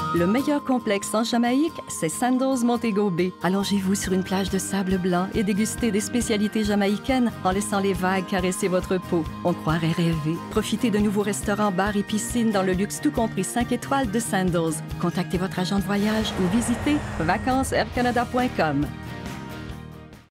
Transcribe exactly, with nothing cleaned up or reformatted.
Le meilleur complexe en Jamaïque, c'est Sandals Montego Bay. Allongez-vous sur une plage de sable blanc et dégustez des spécialités jamaïcaines en laissant les vagues caresser votre peau. On croirait rêver. Profitez de nouveaux restaurants, bars et piscines dans le luxe tout compris cinq étoiles de Sandals. Contactez votre agent de voyage ou visitez vacances air canada point com.